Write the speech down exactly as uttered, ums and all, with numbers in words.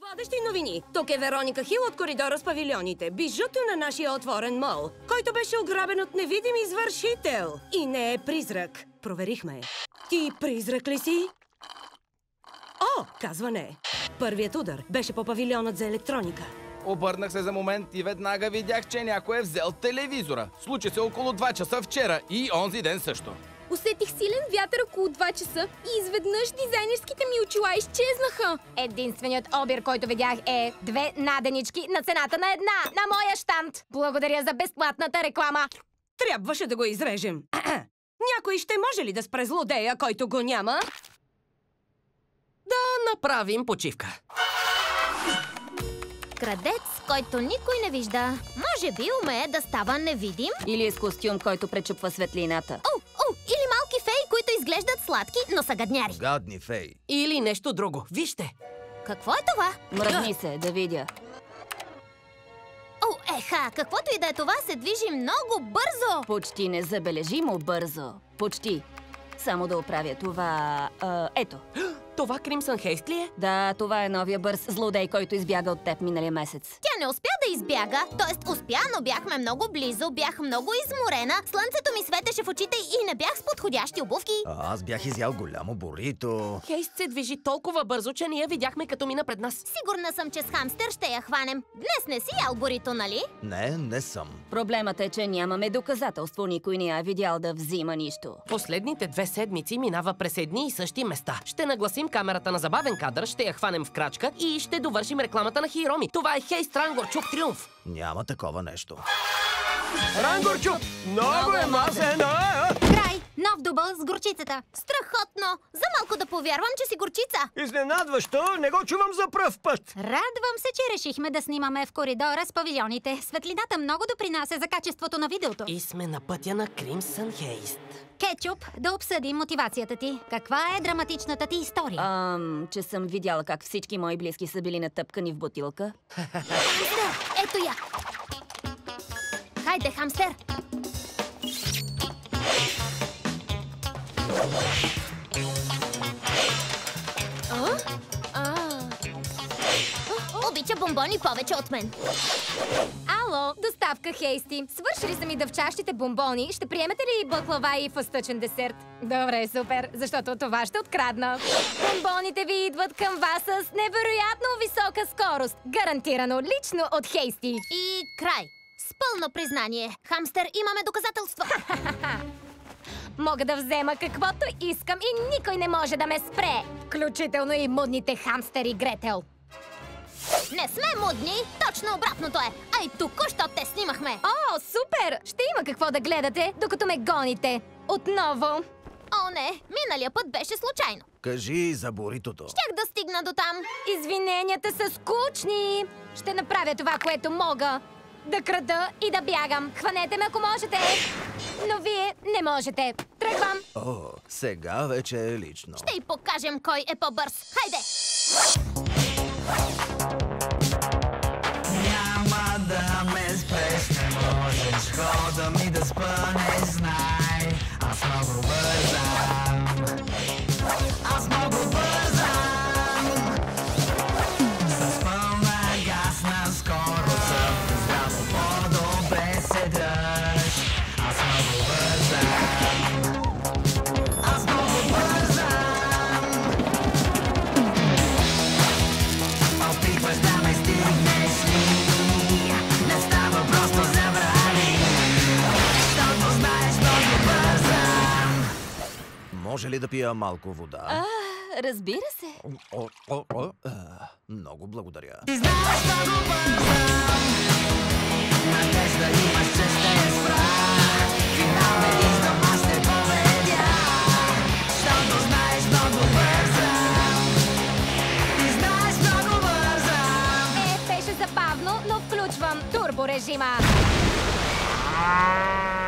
Водещи новини. Тук е Вероника Хил от коридора с павилионите. Бижуто на нашия отворен мол, който беше ограбен от невидим извършител. И не е призрак. Проверихме. Ти призрак ли си? О, казва не. Първият удар беше по павилионът за електроника. Обърнах се за момент и веднага видях, че някой е взел телевизора. Случи се около два часа вчера и онзи ден също. Усетих силен вятър около два часа и изведнъж дизайнерските ми очила изчезнаха. Единственият обир, който видях е две наденички на цената на една на моя щанд. Благодаря за безплатната реклама. Трябваше да го изрежем. Някой ще може ли да спре злодея, който го няма? Да направим почивка. Крадец, който никой не вижда. Може би умее да става невидим? Или е с костюм, който пречупва светлината. О, о, или малки феи, които изглеждат сладки, но са гадняри. Гадни феи. Или нещо друго. Вижте. Какво е това? Мръдни се, да видя. О, еха, каквото и да е това, се движи много бързо. Почти незабележимо бързо. Почти. Само да оправя това... А, ето. Това Кримсън Хейст ли е? Да, това е новия бърз злодей, който избяга от теб миналия месец. Тя не успя да избяга, т.е. успя, но бяхме много близо, бях много изморена, слънцето ми светеше в очите и не бях с подходящи обувки. А, аз бях изял голямо бурито. Хейст се движи толкова бързо, че ние видяхме като мина пред нас. Сигурна съм, че с хамстер ще я хванем. Днес не си ял бурито, нали? Не, не съм. Проблемът е, че нямаме доказателство. Никой не е видял да взима нищо. Последните две седмици минава през едни и същи места. Ще нагласим камерата на забавен кадър, ще я хванем в крачка и ще довършим рекламата на Хироми. Това е Хейст Рангорчук Триумф. Няма такова нещо. Рангорчук! Много е масена! Край! Нов дубъл с горчицата. Страхотно! За малко да повярвам, че си горчица. Изненадващо! Не го чувам за пръв път. Радвам се, че решихме да снимаме в коридора с павилионите. Светлината много допринася за качеството на видеото. И сме на пътя на Кримсън Хейст. Кетчуп, да обсъдим мотивацията ти. Каква е драматичната ти история? Ам, че съм видяла как всички мои близки са били натъпкани в бутилка. Хамстер! Ето я! Хайде, хамстер! А? А. Обича бомбони повече от мен. Ало, доставка Хейсти. Свършили са ми дъвчащите бомбони. Ще приемете ли баклава и фъстъчен десерт? Добре, супер, защото това ще открадна. Бомбоните ви идват към вас с невероятно висока скорост. Гарантирано лично от Хейсти. И край. С пълно признание. Хамстер, имаме доказателства. Мога да взема каквото искам и никой не може да ме спре. Включително и мудните хамстери Гретел. Не сме мудни, точно обратното е. Ай, току-що те снимахме. О, супер! Ще има какво да гледате, докато ме гоните. Отново. О, не, миналия път беше случайно. Кажи за буритото. Щях да стигна до там. Извиненията са скучни. Ще направя това, което мога. Да крада и да бягам. Хванете ме, ако можете. Но вие не можете. Тръгвам. О, сега вече е лично. Ще й покажем кой е по-бърз. Хайде! Няма да ме спреш, не можеш. Хода ми да спа, не знай. Аз много бързам. Аз много бързам. С пълна газ наскоро съм. Здраво по-добре се дръж. Аз много бързам. Аз много бързам. Опитваш да ме стигнеш ли? Не става просто забрани. Щото знаеш много бързам. Може ли да пия малко вода? А, разбира се. О, о, о, а, много благодаря. Ти знаеш много бързам. Надежда имаш, че ще я спра. Финал не виждам, аз те поведя. Щото знаеш много бързам. Ти знаеш много бързам. Е, беше забавно, но включвам турборежима.